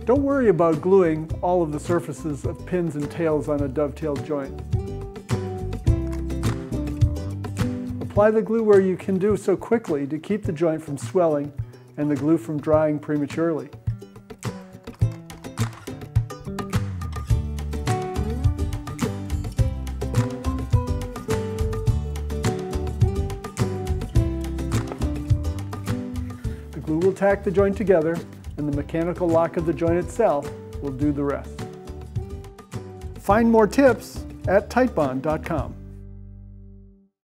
Don't worry about gluing all of the surfaces of pins and tails on a dovetail joint. Apply the glue where you can do so quickly to keep the joint from swelling and the glue from drying prematurely. The glue will tack the joint together, and the mechanical lock of the joint itself will do the rest. Find more tips at Titebond.com.